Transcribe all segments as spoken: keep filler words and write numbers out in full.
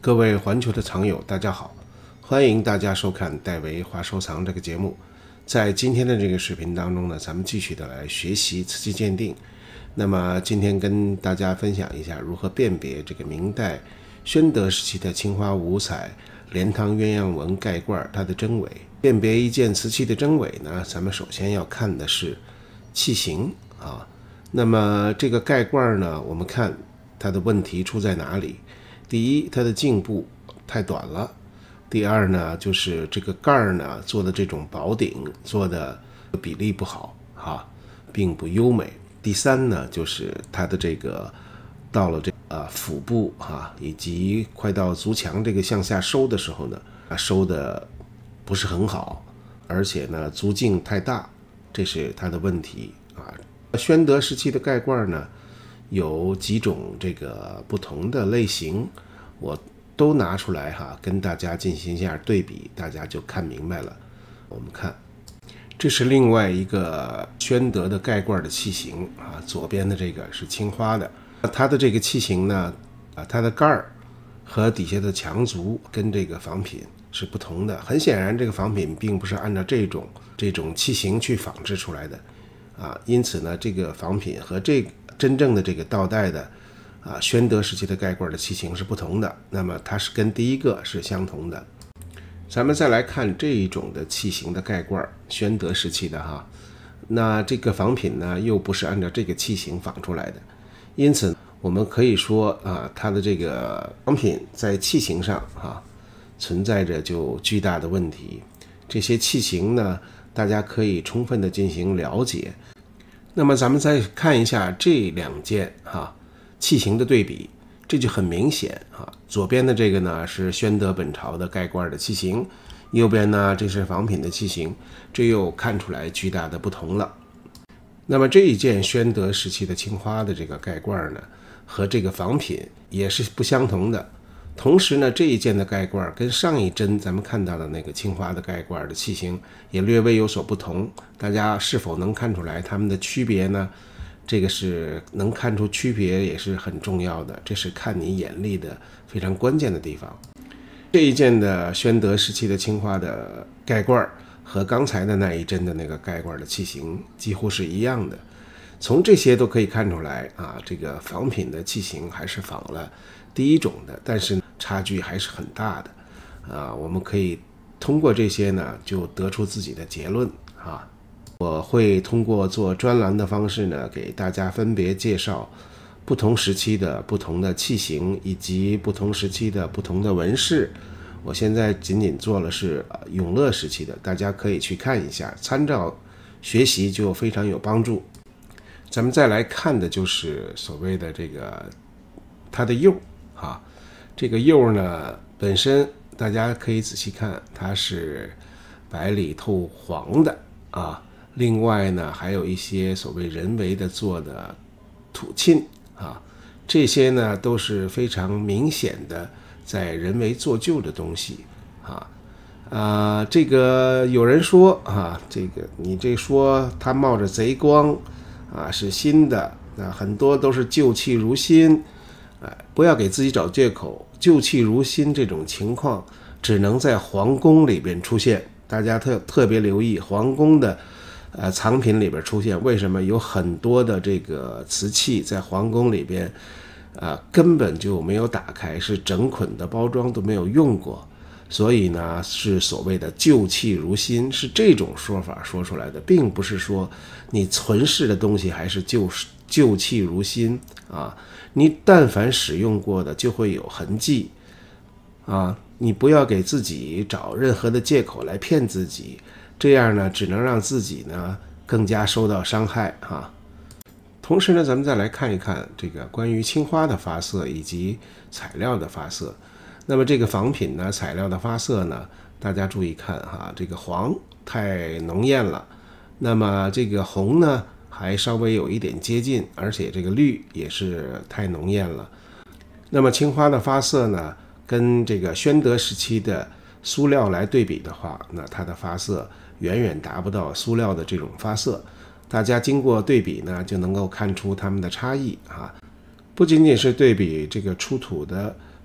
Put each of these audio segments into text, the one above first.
各位环球的藏友，大家好，欢迎大家收看戴维华收藏这个节目。在今天的这个视频当中呢，咱们继续的来学习瓷器鉴定。那么今天跟大家分享一下如何辨别这个明代宣德时期的青花五彩莲塘鸳鸯纹盖罐它的真伪。辨别一件瓷器的真伪呢，咱们首先要看的是器型啊。那么这个盖罐呢，我们看它的问题出在哪里？第一，它的颈部太短了；第二呢，就是这个盖儿呢做的这种薄顶做的比例不好啊，并不优美。第三呢，就是它的这个到了这呃腹部啊，以及快到足墙这个向下收的时候呢，啊收的不是很好，而且呢足径太大，这是它的问题啊。宣德时期的盖罐呢，有几种这个不同的类型，我都拿出来哈，跟大家进行一下对比，大家就看明白了。我们看，这是另外一个宣德的盖罐的器型啊，左边的这个是青花的，它的这个器型呢，啊，它的盖儿和底下的墙足跟这个仿品是不同的。很显然，这个仿品并不是按照这种这种器型去仿制出来的啊，因此呢，这个仿品和这个真正的这个倒带的啊，宣德时期的盖罐的器型是不同的，那么它是跟第一个是相同的。咱们再来看这一种的器型的盖罐，宣德时期的哈，那这个仿品呢又不是按照这个器型仿出来的，因此我们可以说啊，它的这个仿品在器型上啊存在着就巨大的问题。这些器型呢，大家可以充分的进行了解。那么咱们再看一下这两件哈器型的对比，这就很明显啊。左边的这个呢是宣德本朝的盖罐的器型，右边呢这是仿品的器型，这又看出来巨大的不同了。那么这一件宣德时期的青花的这个盖罐呢，和这个仿品也是不相同的。同时呢，这一件的盖罐跟上一针咱们看到的那个青花的盖罐的器型也略微有所不同，大家是否能看出来它们的区别呢？这个是能看出区别也是很重要的，这是看你眼力的非常关键的地方。这一件的宣德时期的青花的盖罐和刚才的那一针的那个盖罐的器型几乎是一样的，从这些都可以看出来啊，这个仿品的器型还是仿了第一种的，但是差距还是很大的啊。我们可以通过这些呢，就得出自己的结论啊。我会通过做专栏的方式呢，给大家分别介绍不同时期的不同的器型，以及不同时期的不同的纹饰。我现在仅仅做了是永乐时期的，大家可以去看一下，参照学习就非常有帮助。咱们再来看的就是所谓的这个它的釉啊，这个釉呢本身大家可以仔细看，它是白里透黄的啊。另外呢，还有一些所谓人为的做的土沁啊，这些呢都是非常明显的在人为做旧的东西啊。啊，这个有人说啊，这个你这说它冒着贼光啊，是新的，那很多都是旧器如新，哎，不要给自己找借口。旧器如新这种情况只能在皇宫里边出现，大家特特别留意皇宫的呃藏品里边出现。为什么有很多的这个瓷器在皇宫里边啊、呃、根本就没有打开，是整捆的包装都没有用过？所以呢，是所谓的旧器如新，是这种说法说出来的，并不是说你存世的东西还是旧旧器如新啊。你但凡使用过的就会有痕迹啊，你不要给自己找任何的借口来骗自己，这样呢只能让自己呢更加受到伤害啊。同时呢，咱们再来看一看这个关于青花的发色以及材料的发色。那么这个仿品呢，材料的发色呢，大家注意看哈，这个黄太浓艳了，那么这个红呢还稍微有一点接近，而且这个绿也是太浓艳了。那么青花的发色呢，跟这个宣德时期的塑料来对比的话，那它的发色远远达不到塑料的这种发色。大家经过对比呢，就能够看出它们的差异啊。不仅仅是对比这个出土的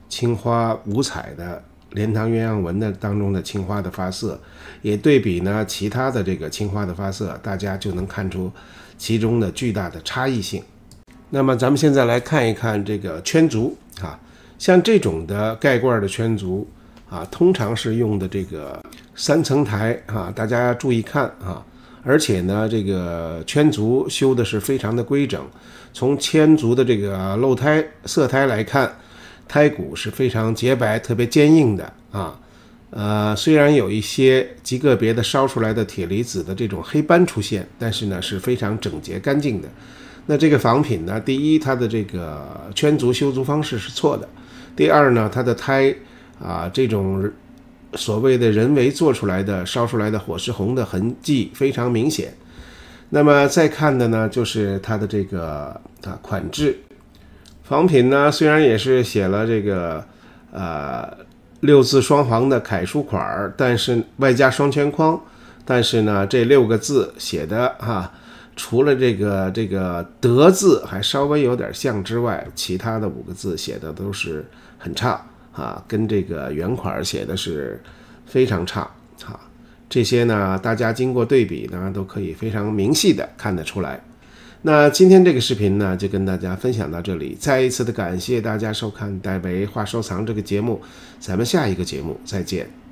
青花五彩的莲塘鸳鸯纹的当中的青花的发色，也对比呢其他的这个青花的发色，大家就能看出其中的巨大的差异性。那么咱们现在来看一看这个圈足啊，像这种的盖罐的圈足啊，通常是用的这个三层台啊，大家注意看啊。而且呢，这个圈足修的是非常的规整，从圈足的这个露胎色胎来看，胎骨是非常洁白、特别坚硬的啊。呃，虽然有一些极个别的烧出来的铁离子的这种黑斑出现，但是呢是非常整洁干净的。那这个仿品呢，第一，它的这个圈足修足方式是错的；第二呢，它的胎啊这种所谓的人为做出来的烧出来的火石红的痕迹非常明显。那么再看的呢，就是它的这个啊款制，仿品呢虽然也是写了这个呃六字双簧的楷书款，但是外加双圈框，但是呢这六个字写的哈、啊，除了这个这个德字还稍微有点像之外，其他的五个字写的都是很差啊，跟这个原款写的是非常差啊。这些呢，大家经过对比呢，都可以非常明细的看得出来。那今天这个视频呢，就跟大家分享到这里。再一次的感谢大家收看戴维话收藏这个节目，咱们下一个节目再见。